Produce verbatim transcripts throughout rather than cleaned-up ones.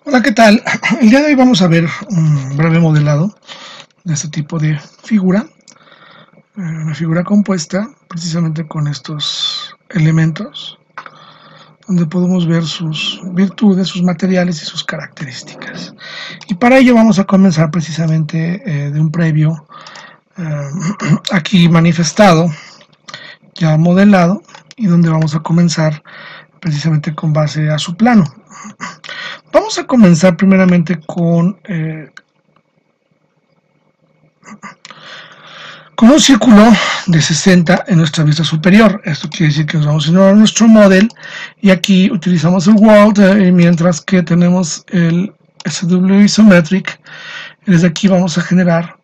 Hola, ¿qué tal? El día de hoy vamos a ver un breve modelado de este tipo de figura, eh, una figura compuesta precisamente con estos elementos, donde podemos ver sus virtudes, sus materiales y sus características. Y para ello vamos a comenzar precisamente eh, de un previo eh, aquí manifestado, ya modelado, y donde vamos a comenzar precisamente con base a su plano. Vamos a comenzar primeramente con eh, con un círculo de sesenta en nuestra vista superior. Esto quiere decir que nos vamos a ir a nuestro model y aquí utilizamos el world, eh, mientras que tenemos el S W isometric. Desde aquí vamos a generar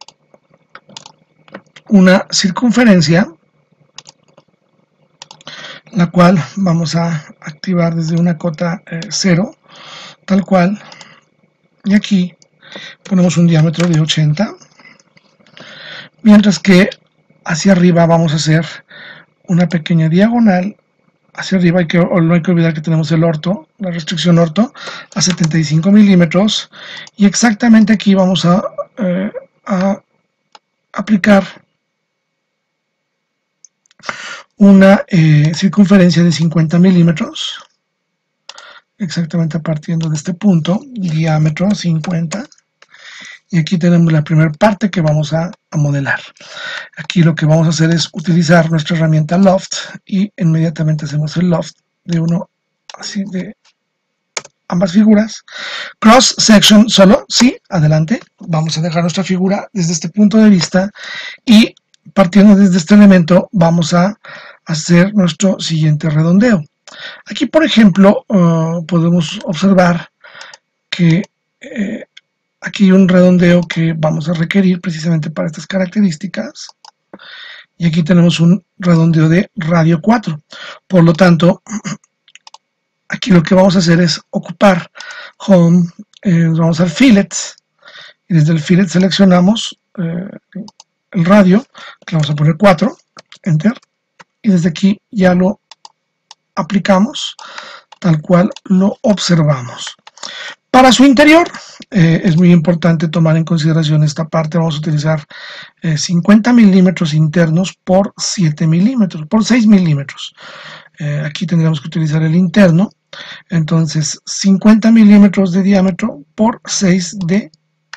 una circunferencia, la cual vamos a activar desde una cota eh, cero, tal cual, y aquí ponemos un diámetro de ochenta, mientras que hacia arriba vamos a hacer una pequeña diagonal hacia arriba. Hay que, no hay que olvidar que tenemos el orto, la restricción orto a setenta y cinco milímetros, y exactamente aquí vamos a, eh, a aplicar una eh, circunferencia de cincuenta milímetros, exactamente partiendo de este punto, diámetro cincuenta, y aquí tenemos la primera parte que vamos a, a modelar. Aquí lo que vamos a hacer es utilizar nuestra herramienta Loft y inmediatamente hacemos el Loft de uno así de ambas figuras. Cross section solo, sí, adelante. Vamos a dejar nuestra figura desde este punto de vista y partiendo desde este elemento vamos a hacer nuestro siguiente redondeo. Aquí, por ejemplo, uh, podemos observar que eh, aquí hay un redondeo que vamos a requerir precisamente para estas características. Y aquí tenemos un redondeo de radio cuatro. Por lo tanto, aquí lo que vamos a hacer es ocupar Home, eh, vamos al Fillet, y desde el Fillet seleccionamos eh, el radio, que vamos a poner cuatro, Enter, y desde aquí ya lo aplicamos, tal cual lo observamos. Para su interior, eh, es muy importante tomar en consideración esta parte. Vamos a utilizar eh, cincuenta milímetros internos por siete milímetros, por seis milímetros. Eh, aquí tendríamos que utilizar el interno. Entonces, cincuenta milímetros de diámetro por seis de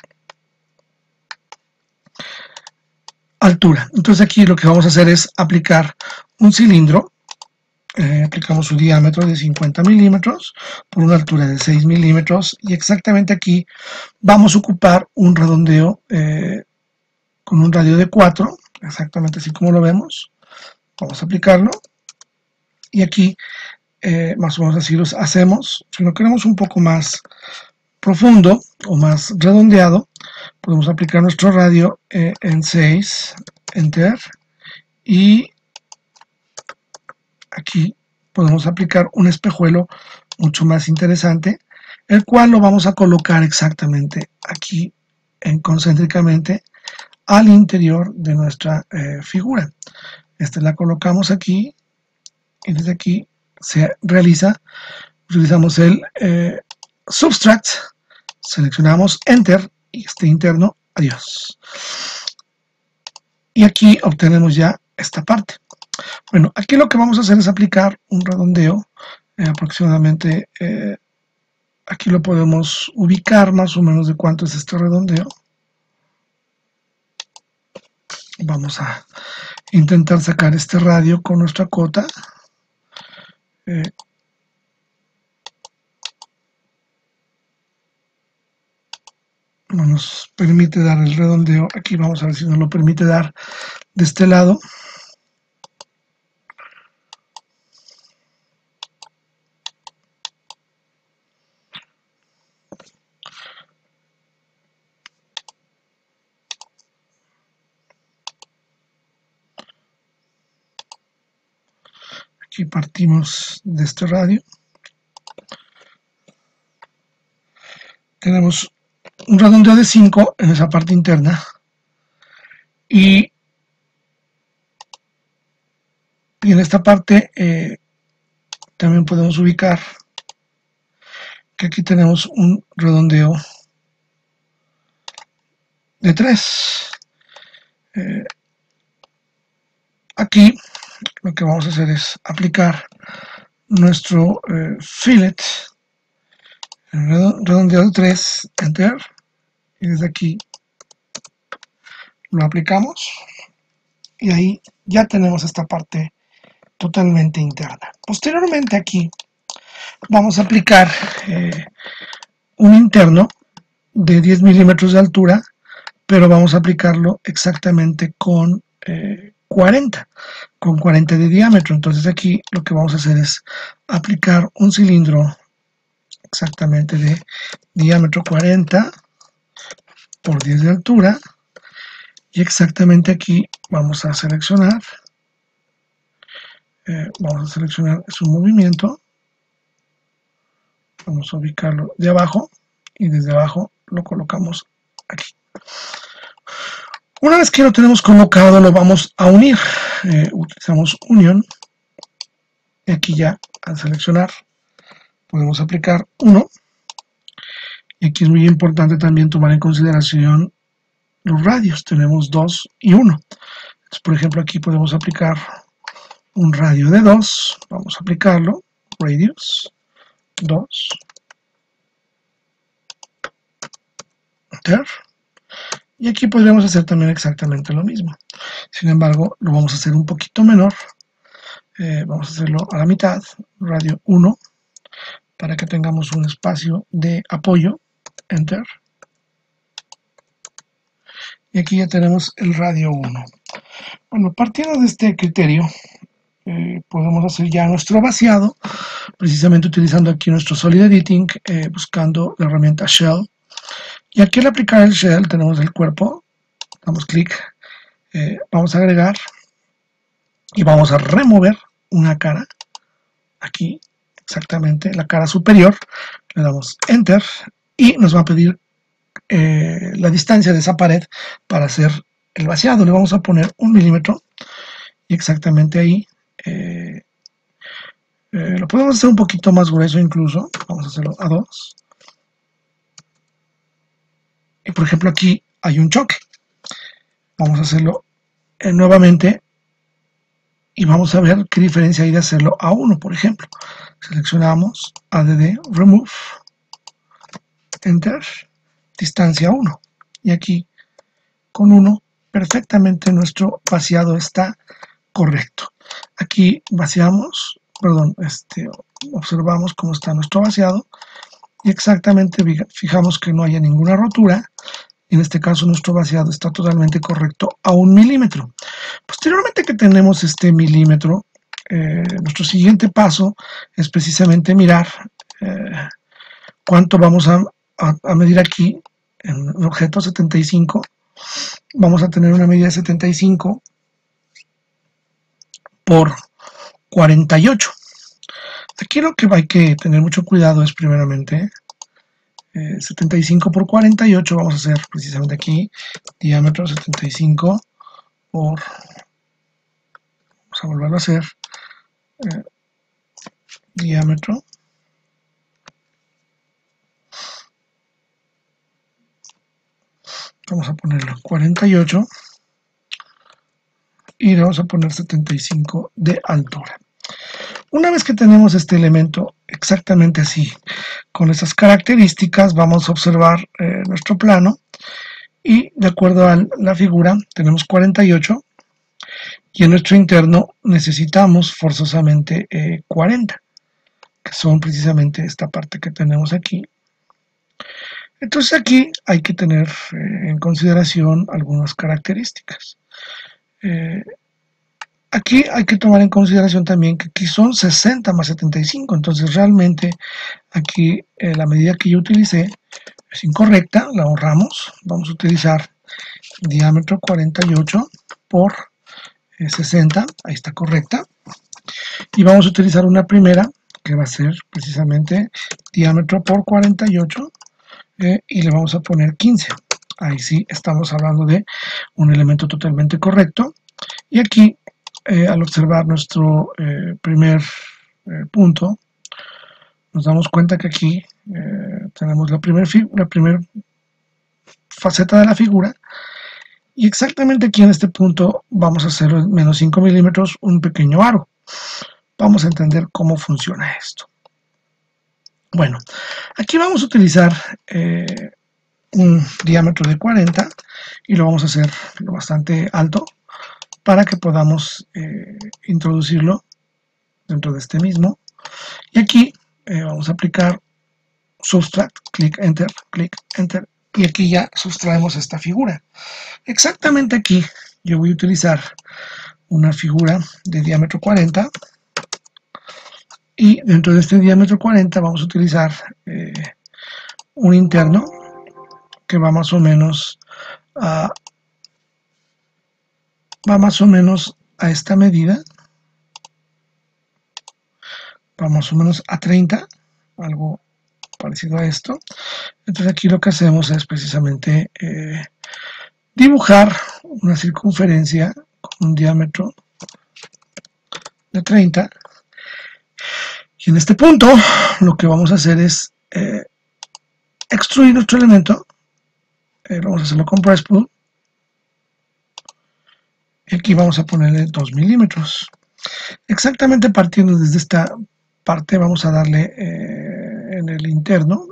altura. Entonces aquí lo que vamos a hacer es aplicar un cilindro. Eh, aplicamos su diámetro de cincuenta milímetros por una altura de seis milímetros, y exactamente aquí vamos a ocupar un redondeo eh, con un radio de cuatro, exactamente así como lo vemos. Vamos a aplicarlo y aquí eh, más o menos así los hacemos. Si lo queremos un poco más profundo o más redondeado, podemos aplicar nuestro radio eh, en seis, Enter, y aquí podemos aplicar un espejuelo mucho más interesante, el cual lo vamos a colocar exactamente aquí en concéntricamente al interior de nuestra eh, figura. Esta la colocamos aquí y desde aquí se realiza, utilizamos el eh, Subtract, seleccionamos Enter y este interno, adiós. Y aquí obtenemos ya esta parte. Bueno, aquí lo que vamos a hacer es aplicar un redondeo, eh, aproximadamente, eh, aquí lo podemos ubicar más o menos de cuánto es este redondeo. Vamos a intentar sacar este radio con nuestra cota. Eh, no nos permite dar el redondeo. Aquí vamos a ver si nos lo permite dar de este lado. Aquí partimos de este radio. Tenemos un redondeo de cinco en esa parte interna. Y, y en esta parte eh, también podemos ubicar que aquí tenemos un redondeo de tres. Eh, aquí lo que vamos a hacer es aplicar nuestro eh, fillet, redondeo de tres, enter, y desde aquí lo aplicamos y ahí ya tenemos esta parte totalmente interna. Posteriormente aquí vamos a aplicar eh, un interno de diez milímetros de altura, pero vamos a aplicarlo exactamente con eh, cuarenta, con cuarenta de diámetro. Entonces aquí lo que vamos a hacer es aplicar un cilindro exactamente de diámetro cuarenta por diez de altura, y exactamente aquí vamos a seleccionar, eh, vamos a seleccionar su movimiento, vamos a ubicarlo de abajo y desde abajo lo colocamos aquí. Una vez que lo tenemos colocado, lo vamos a unir. Eh, utilizamos unión y aquí ya al seleccionar podemos aplicar uno, y aquí es muy importante también tomar en consideración los radios. Tenemos dos y uno. Entonces, por ejemplo, aquí podemos aplicar un radio de dos, vamos a aplicarlo, radius dos, enter, y aquí podríamos hacer también exactamente lo mismo. Sin embargo, lo vamos a hacer un poquito menor, eh, vamos a hacerlo a la mitad, radio uno, para que tengamos un espacio de apoyo, enter, y aquí ya tenemos el radio uno. Bueno, partiendo de este criterio, eh, podemos hacer ya nuestro vaciado, precisamente utilizando aquí nuestro Solid Editing, eh, buscando la herramienta Shell. Y aquí al aplicar el Shell tenemos el cuerpo, damos clic, eh, vamos a agregar y vamos a remover una cara, aquí exactamente la cara superior, le damos Enter y nos va a pedir eh, la distancia de esa pared para hacer el vaciado. Le vamos a poner un milímetro y exactamente ahí eh, eh, lo podemos hacer un poquito más grueso incluso, vamos a hacerlo a dos. Y por ejemplo aquí hay un choque, vamos a hacerlo eh, nuevamente y vamos a ver qué diferencia hay de hacerlo a uno, por ejemplo. Seleccionamos add, remove, enter, distancia uno, y aquí con uno perfectamente nuestro vaciado está correcto. Aquí vaciamos, perdón, este, observamos cómo está nuestro vaciado y exactamente fijamos que no haya ninguna rotura. En este caso nuestro vaciado está totalmente correcto a un milímetro. Posteriormente que tenemos este milímetro, eh, nuestro siguiente paso es precisamente mirar eh, cuánto vamos a, a, a medir aquí en el objeto setenta y cinco. Vamos a tener una medida de setenta y cinco por cuarenta y ocho. Aquí lo que hay que tener mucho cuidado es primeramente eh, setenta y cinco por cuarenta y ocho, vamos a hacer precisamente aquí diámetro setenta y cinco por, vamos a volverlo a hacer, eh, diámetro vamos a ponerlo cuarenta y ocho y le vamos a poner setenta y cinco de altura. Una vez que tenemos este elemento exactamente así, con esas características, vamos a observar eh, nuestro plano y de acuerdo a la figura tenemos cuarenta y ocho y en nuestro interno necesitamos forzosamente eh, cuarenta, que son precisamente esta parte que tenemos aquí. Entonces aquí hay que tener eh, en consideración algunas características. Eh, Aquí hay que tomar en consideración también que aquí son sesenta más setenta y cinco, entonces realmente aquí eh, la medida que yo utilicé es incorrecta, la ahorramos, vamos a utilizar diámetro cuarenta y ocho por eh, sesenta, ahí está correcta, y vamos a utilizar una primera que va a ser precisamente diámetro por cuarenta y ocho eh, y le vamos a poner quince, ahí sí estamos hablando de un elemento totalmente correcto, y aquí Eh, al observar nuestro eh, primer eh, punto, nos damos cuenta que aquí eh, tenemos la primera la primer faceta de la figura, y exactamente aquí en este punto vamos a hacer menos cinco milímetros un pequeño aro. Vamos a entender cómo funciona esto. Bueno, aquí vamos a utilizar eh, un diámetro de cuarenta y lo vamos a hacer lo bastante alto para que podamos eh, introducirlo dentro de este mismo. Y aquí eh, vamos a aplicar subtract, clic, enter, clic, enter, y aquí ya sustraemos esta figura. Exactamente aquí yo voy a utilizar una figura de diámetro cuarenta, y dentro de este diámetro cuarenta vamos a utilizar eh, un interno que va más o menos a va más o menos a esta medida, va más o menos a treinta, algo parecido a esto. Entonces aquí lo que hacemos es precisamente eh, dibujar una circunferencia con un diámetro de treinta, y en este punto lo que vamos a hacer es eh, extruir nuestro elemento. Eh, vamos a hacerlo con press pull, y aquí vamos a ponerle dos milímetros. Exactamente partiendo desde esta parte vamos a darle eh, en el interno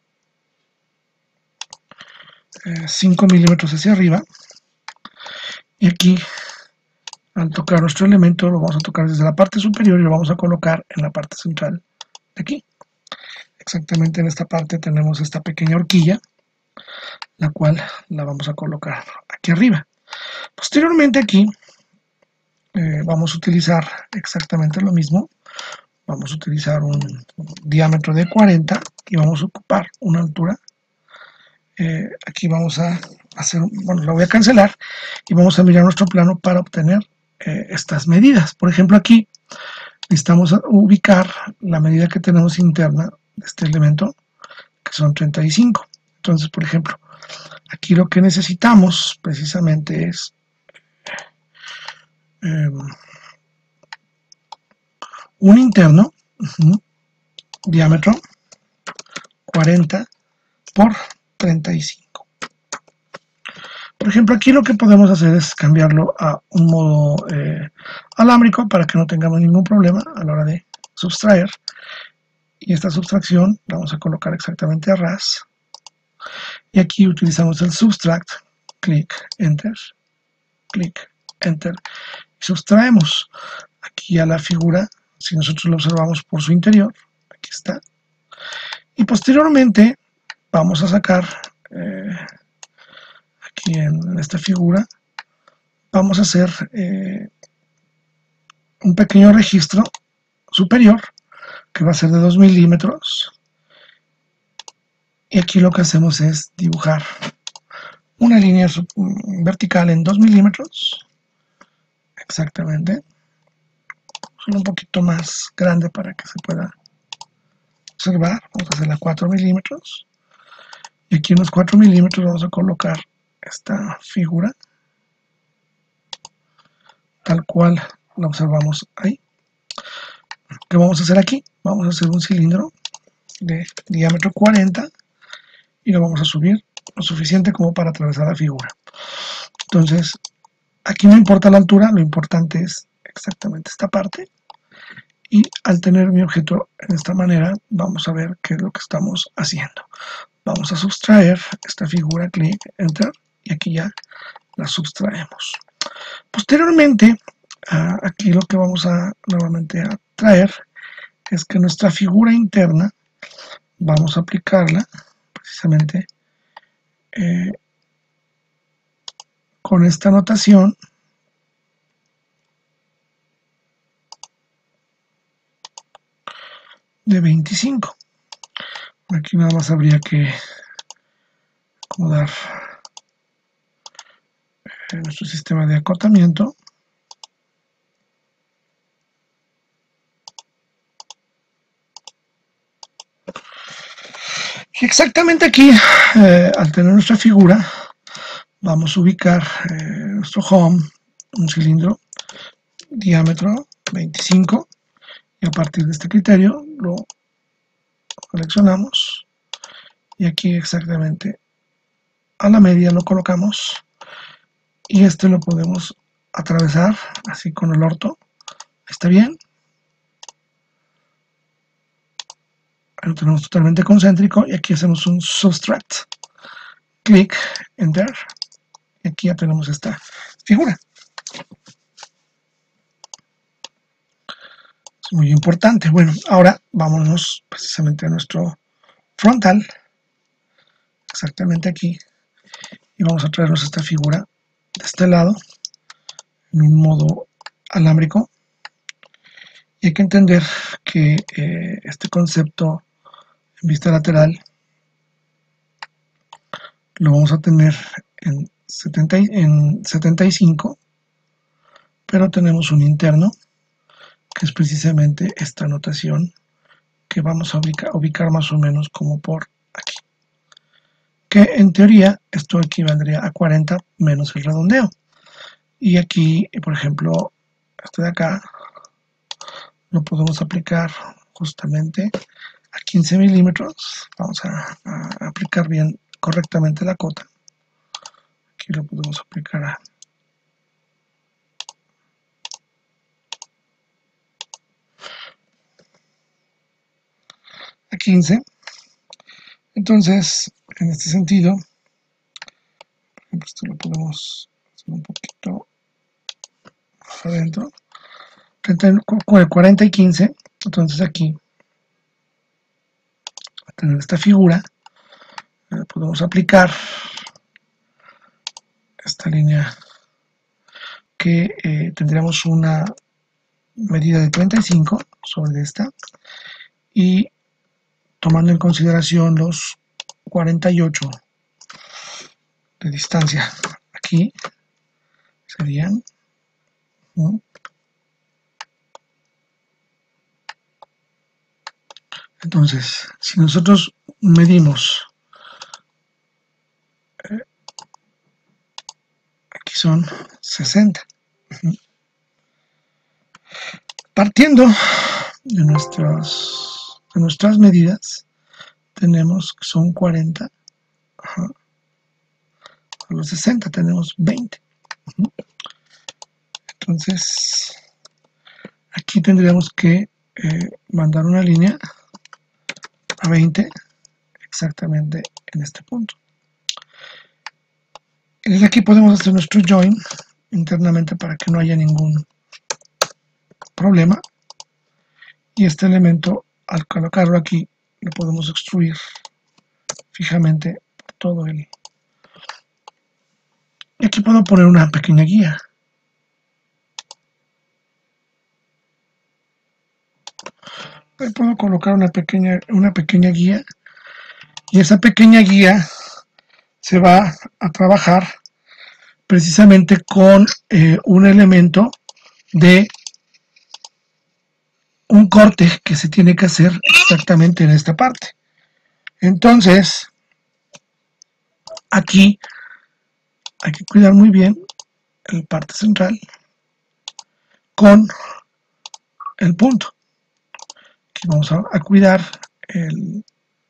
eh, cinco milímetros hacia arriba, y aquí al tocar nuestro elemento lo vamos a tocar desde la parte superior y lo vamos a colocar en la parte central de aquí. Exactamente en esta parte tenemos esta pequeña horquilla, la cual la vamos a colocar aquí arriba. Posteriormente aquí eh, vamos a utilizar exactamente lo mismo. Vamos a utilizar un, un diámetro de cuarenta y vamos a ocupar una altura. Eh, aquí vamos a hacer, bueno, la voy a cancelar y vamos a mirar nuestro plano para obtener eh, estas medidas. Por ejemplo, aquí necesitamos ubicar la medida que tenemos interna de este elemento, que son treinta y cinco. Entonces, por ejemplo, aquí lo que necesitamos precisamente es eh, un interno, uh-huh, diámetro cuarenta por treinta y cinco. Por ejemplo, aquí lo que podemos hacer es cambiarlo a un modo eh, alámbrico para que no tengamos ningún problema a la hora de sustraer. Y esta sustracción la vamos a colocar exactamente a ras. Y aquí utilizamos el subtract, clic, enter, clic, enter. Y sustraemos aquí a la figura, si nosotros lo observamos por su interior, aquí está. Y posteriormente vamos a sacar eh, aquí en esta figura, vamos a hacer eh, un pequeño registro superior que va a ser de dos milímetros, y aquí lo que hacemos es dibujar una línea vertical en dos milímetros, exactamente, solo un poquito más grande para que se pueda observar. Vamos a hacerla cuatro milímetros, y aquí en los cuatro milímetros vamos a colocar esta figura tal cual la observamos ahí. ¿Qué vamos a hacer aquí? Vamos a hacer un cilindro de diámetro cuarenta y lo vamos a subir lo suficiente como para atravesar la figura. Entonces, aquí no importa la altura, lo importante es exactamente esta parte. Y al tener mi objeto en esta manera, vamos a ver qué es lo que estamos haciendo. Vamos a sustraer esta figura, clic, enter, y aquí ya la sustraemos. Posteriormente, aquí lo que vamos a nuevamente a traer es que nuestra figura interna vamos a aplicarla precisamente eh, con esta notación de veinticinco. Aquí nada más habría que acomodar eh, nuestro sistema de acotamiento. Y exactamente aquí, eh, al tener nuestra figura, vamos a ubicar eh, nuestro home, un cilindro, diámetro veinticinco, y a partir de este criterio lo seleccionamos y aquí exactamente a la media lo colocamos, y este lo podemos atravesar así con el orto. ¿Está bien? Lo tenemos totalmente concéntrico, y aquí hacemos un subtract, clic, enter, y aquí ya tenemos esta figura. Es muy importante. Bueno, ahora vámonos precisamente a nuestro frontal, exactamente aquí, y vamos a traernos esta figura de este lado en un modo alámbrico. Y hay que entender que eh, este concepto en vista lateral lo vamos a tener en, setenta, en setenta y cinco, pero tenemos un interno que es precisamente esta notación que vamos a ubicar, ubicar más o menos como por aquí, que en teoría esto equivaldría a cuarenta menos el redondeo. Y aquí, por ejemplo, esto de acá lo podemos aplicar justamente a quince milímetros. Vamos a, a aplicar bien correctamente la cota. Aquí lo podemos aplicar a a quince. Entonces, en este sentido, por ejemplo, esto lo podemos hacer un poquito más adentro, cuarenta y quince. Entonces aquí, a tener esta figura, eh, podemos aplicar esta línea que eh, tendríamos una medida de treinta y cinco sobre esta, y tomando en consideración los cuarenta y ocho de distancia, aquí serían, ¿no? Entonces, si nosotros medimos, eh, aquí son sesenta, partiendo de nuestras, de nuestras medidas, tenemos que son cuarenta, ajá, a los sesenta tenemos veinte. Entonces, aquí tendríamos que eh, mandar una línea a veinte, exactamente en este punto. Y desde aquí podemos hacer nuestro join internamente para que no haya ningún problema. Y este elemento, al colocarlo aquí, lo podemos extruir fijamente por todo el... Y aquí puedo poner una pequeña guía. Ahí puedo colocar una pequeña, una pequeña guía, y esa pequeña guía se va a trabajar precisamente con eh, un elemento de un corte que se tiene que hacer exactamente en esta parte. Entonces, aquí hay que cuidar muy bien la parte central con el punto. Aquí vamos a, a cuidar el,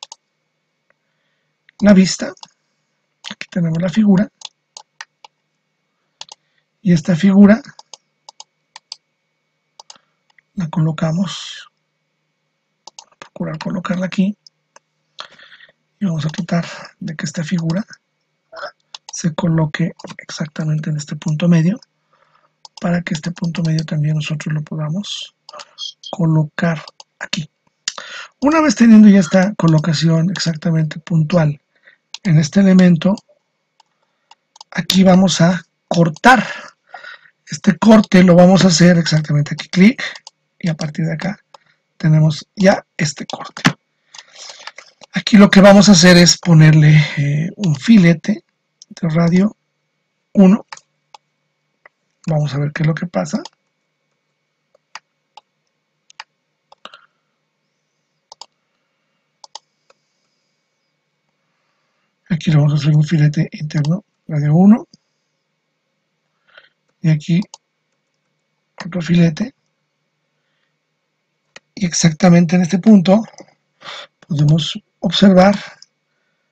la vista. Aquí tenemos la figura, y esta figura la colocamos, a procurar colocarla aquí, y vamos a tratar de que esta figura se coloque exactamente en este punto medio, para que este punto medio también nosotros lo podamos colocar aquí. Una vez teniendo ya esta colocación exactamente puntual en este elemento, aquí vamos a cortar. Este corte lo vamos a hacer exactamente aquí, clic, y a partir de acá tenemos ya este corte. Aquí lo que vamos a hacer es ponerle eh, un filete de radio uno. Vamos a ver qué es lo que pasa. Aquí le vamos a hacer un filete interno radio uno, y aquí otro filete, y exactamente en este punto podemos observar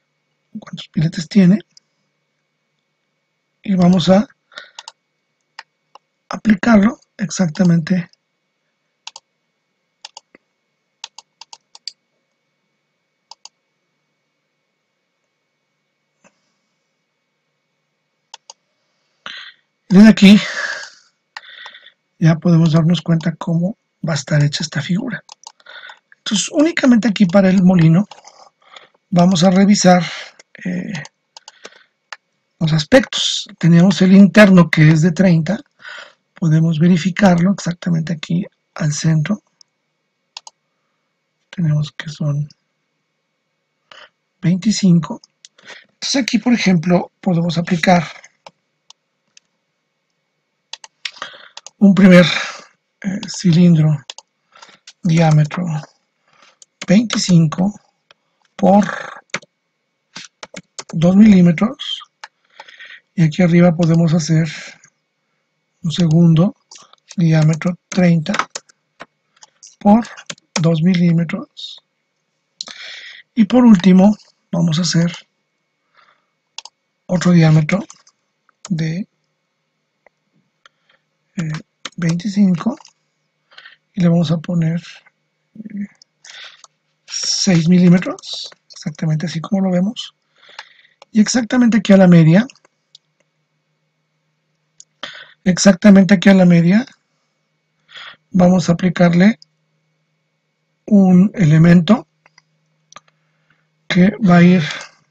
cuántos piletes tiene, y vamos a aplicarlo exactamente desde aquí. Ya podemos darnos cuenta cómo va a estar hecha esta figura. Entonces, únicamente aquí para el molino vamos a revisar eh, los aspectos. Tenemos el interno que es de treinta, podemos verificarlo exactamente aquí al centro. Tenemos que son veinticinco. Entonces aquí, por ejemplo, podemos aplicar un primer eh, cilindro diámetro veinticinco por dos milímetros, y aquí arriba podemos hacer un segundo diámetro treinta por dos milímetros, y por último vamos a hacer otro diámetro de eh, veinticinco, y le vamos a poner eh, seis milímetros, exactamente así como lo vemos. Y exactamente aquí a la media, exactamente aquí a la media, vamos a aplicarle un elemento que va a ir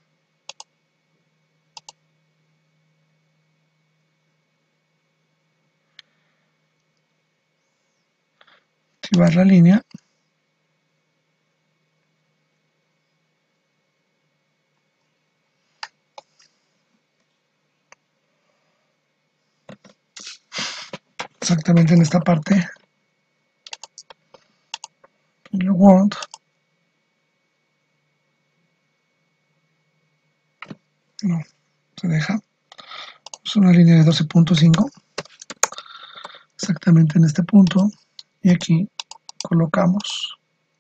activar la línea, exactamente en esta parte, el world, no se deja, es una línea de doce punto cinco, exactamente en este punto, y aquí colocamos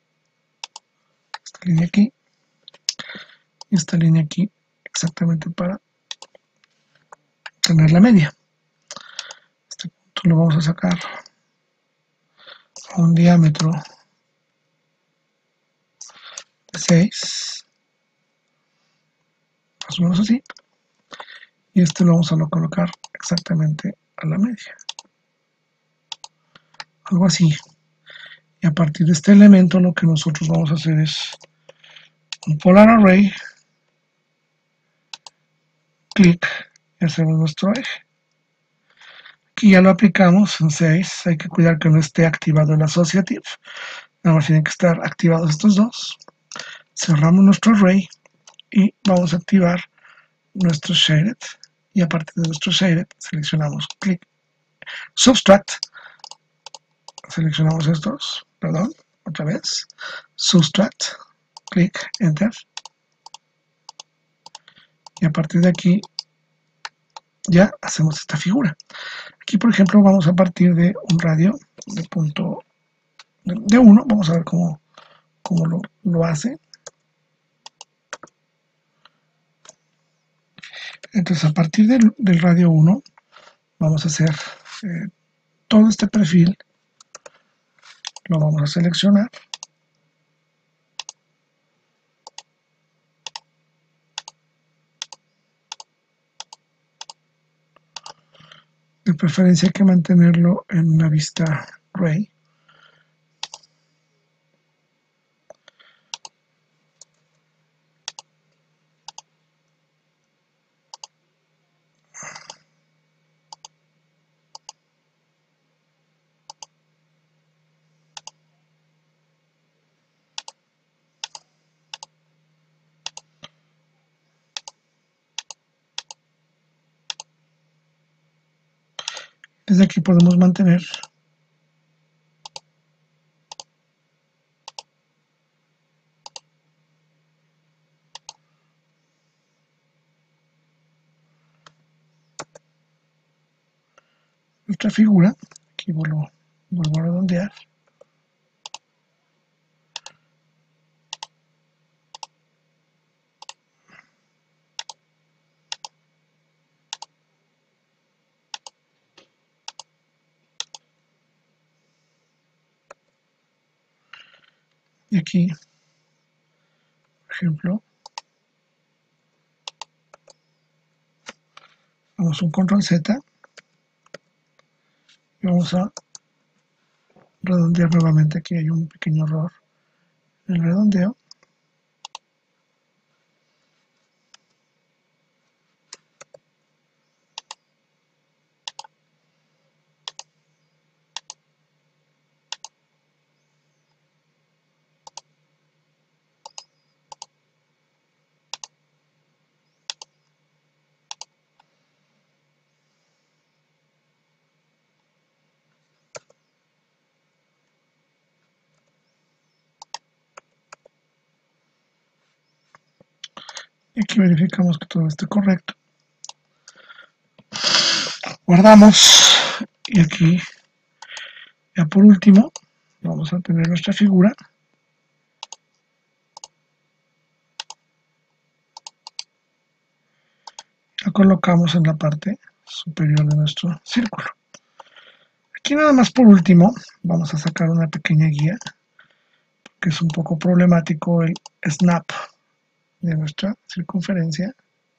esta línea aquí y esta línea aquí, exactamente para tener la media. Este punto lo vamos a sacar a un diámetro de seis, más o menos así, y este lo vamos a colocar exactamente a la media, algo así. Y a partir de este elemento lo que nosotros vamos a hacer es un polar array, clic, y hacemos nuestro eje. Aquí ya lo aplicamos en seis, hay que cuidar que no esté activado el associative, nada más tienen que estar activados estos dos. Cerramos nuestro array y vamos a activar nuestro shaded, y a partir de nuestro shaded seleccionamos clic, subtract, seleccionamos estos, perdón, otra vez, subtract, clic, enter, y a partir de aquí ya hacemos esta figura. Aquí, por ejemplo, vamos a partir de un radio de punto de uno, vamos a ver cómo, cómo lo, lo hace. Entonces, a partir del, del radio uno, vamos a hacer eh, todo este perfil, lo vamos a seleccionar. De preferencia hay que mantenerlo en una vista ray. Desde aquí podemos mantener nuestra figura. Aquí vuelvo, vuelvo a redondear. Y aquí, por ejemplo, vamos a un control Z y vamos a redondear nuevamente. Aquí hay un pequeño error en el redondeo. Y aquí verificamos que todo esté correcto. Guardamos. Y aquí, ya por último, vamos a tener nuestra figura. La colocamos en la parte superior de nuestro círculo. Aquí nada más por último, vamos a sacar una pequeña guía, que es un poco problemático el snap de nuestra circunferencia.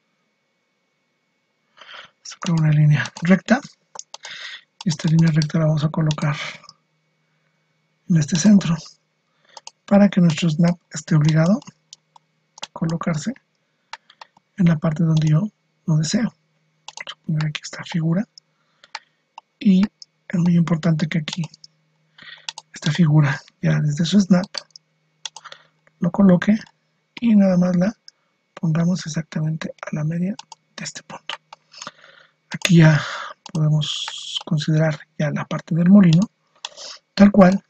Sacar una línea recta. Esta línea recta la vamos a colocar en este centro para que nuestro snap esté obligado a colocarse en la parte donde yo lo deseo. Vamos a poner aquí esta figura y es muy importante que aquí esta figura ya desde su snap lo coloque y nada más la pongamos exactamente a la media de este punto. Aquí ya podemos considerar ya la parte del molino tal cual.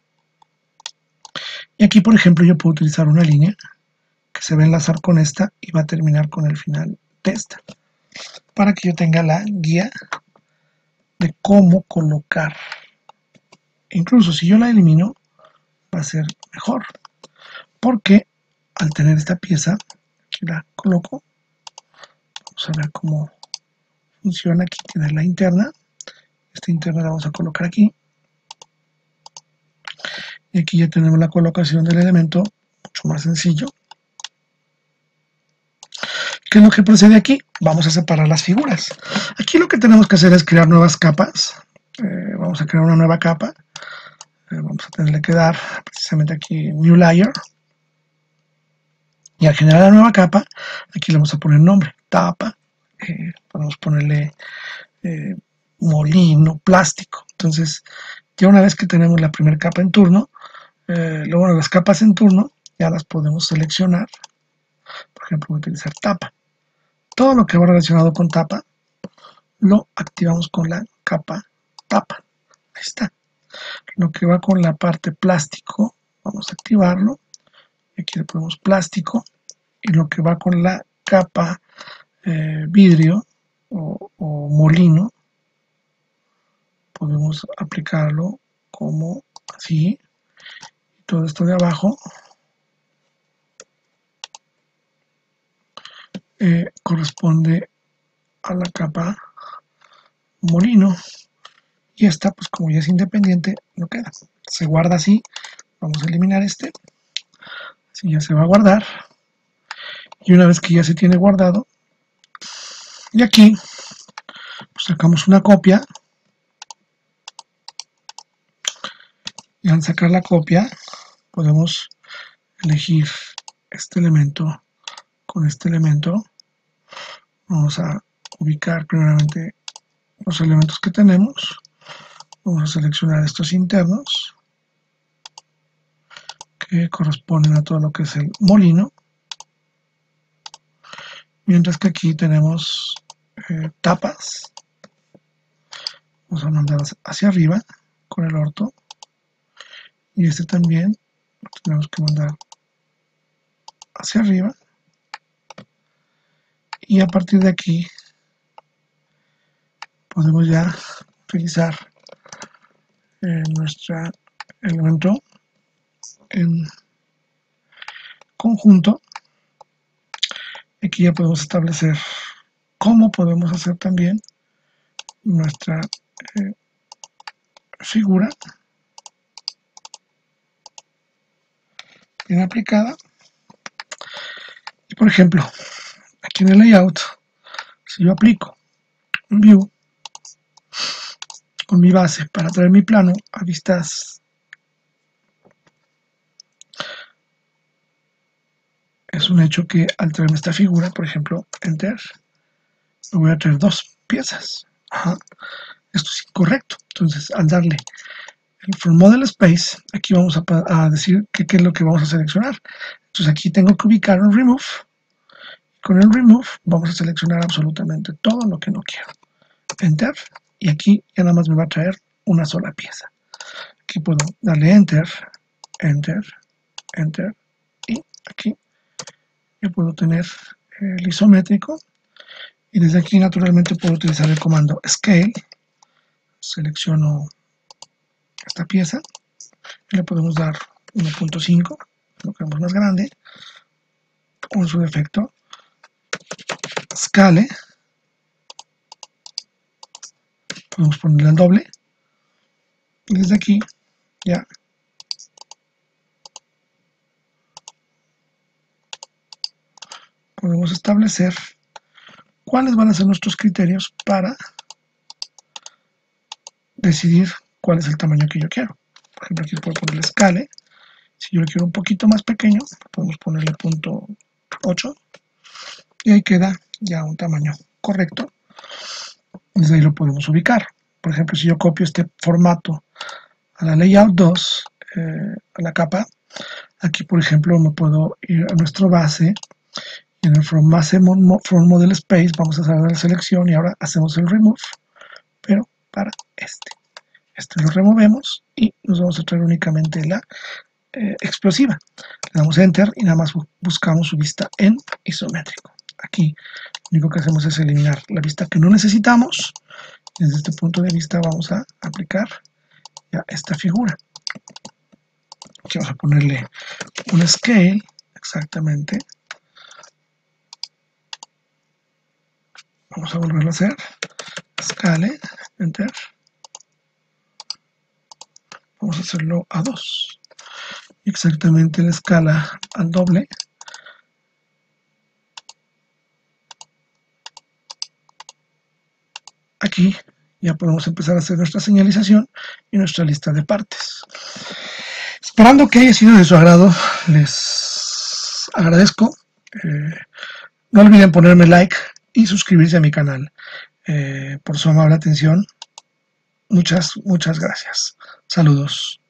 Y aquí, por ejemplo, yo puedo utilizar una línea que se va a enlazar con esta y va a terminar con el final de esta, para que yo tenga la guía de cómo colocar. Incluso si yo la elimino, va a ser mejor, porque al tener esta pieza, aquí la coloco, vamos a ver cómo funciona. Aquí tiene la interna, esta interna la vamos a colocar aquí, y aquí ya tenemos la colocación del elemento mucho más sencillo. ¿Qué es lo que procede aquí? Vamos a separar las figuras. Aquí lo que tenemos que hacer es crear nuevas capas. Eh, vamos a crear una nueva capa. Eh, vamos a tenerle que dar precisamente aquí New Layer. Y al generar la nueva capa, aquí le vamos a poner nombre, tapa. Eh, podemos ponerle eh, molino, plástico. Entonces, ya una vez que tenemos la primera capa en turno, eh, luego las capas en turno ya las podemos seleccionar. Por ejemplo, voy a utilizar tapa. Todo lo que va relacionado con tapa lo activamos con la capa tapa. Ahí está. Lo que va con la parte plástico, vamos a activarlo. Aquí le ponemos plástico. Y lo que va con la capa eh, vidrio o, o molino, podemos aplicarlo como así. Y todo esto de abajo eh, corresponde a la capa molino. Y esta, pues como ya es independiente, no queda. Se guarda así. Vamos a eliminar este. Así ya se va a guardar. Y una vez que ya se tiene guardado, y aquí pues sacamos una copia. Y al sacar la copia, podemos elegir este elemento con este elemento. Vamos a ubicar primeramente los elementos que tenemos. Vamos a seleccionar estos internos que corresponden a todo lo que es el molino, mientras que aquí tenemos eh, tapas. Vamos a mandar hacia arriba con el orto, y este también lo tenemos que mandar hacia arriba, y a partir de aquí podemos ya utilizar eh, nuestro elemento en conjunto. Aquí ya podemos establecer cómo podemos hacer también nuestra eh, figura. bien aplicada. Y por ejemplo, aquí en el layout, si yo aplico un view con mi base para traer mi plano a vistas, es un hecho que al traerme esta figura, por ejemplo, enter, me voy a traer dos piezas. Ajá. Esto es incorrecto. Entonces, al darle el from model space, aquí vamos a, a decir qué es lo que vamos a seleccionar. Entonces aquí tengo que ubicar un remove. Con el remove vamos a seleccionar absolutamente todo lo que no quiero. Enter, y aquí ya nada más me va a traer una sola pieza. Aquí puedo darle enter, enter, enter, y aquí ya puedo tener el isométrico, y desde aquí naturalmente puedo utilizar el comando scale. Selecciono esta pieza y le podemos dar uno punto cinco, lo queremos más grande, o en su defecto scale, podemos ponerle el doble, y desde aquí ya podemos establecer cuáles van a ser nuestros criterios para decidir cuál es el tamaño que yo quiero. Por ejemplo, aquí puedo ponerle scale. Si yo lo quiero un poquito más pequeño, podemos ponerle punto ocho, y ahí queda ya un tamaño correcto. Desde ahí lo podemos ubicar. Por ejemplo, si yo copio este formato a la layout dos, eh, a la capa, aquí por ejemplo me puedo ir a nuestro base, y en el from, base, from model space vamos a hacer la selección, y ahora hacemos el remove, pero para este. Este lo removemos y nos vamos a traer únicamente la eh, explosiva. Le damos enter y nada más buscamos su vista en isométrico. Aquí lo único que hacemos es eliminar la vista que no necesitamos. Desde este punto de vista vamos a aplicar ya esta figura. Aquí vamos a ponerle un scale, exactamente. Vamos a volverlo a hacer. Scale, enter. Vamos a hacerlo a dos. Exactamente la escala al doble. Aquí ya podemos empezar a hacer nuestra señalización y nuestra lista de partes. Esperando que haya sido de su agrado, les agradezco. Eh, no olviden ponerme like y suscribirse a mi canal. Eh, por su amable atención. Muchas, muchas gracias. Saludos.